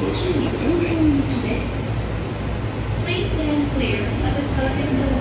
注意ください。 Please stand clear of the closing doors.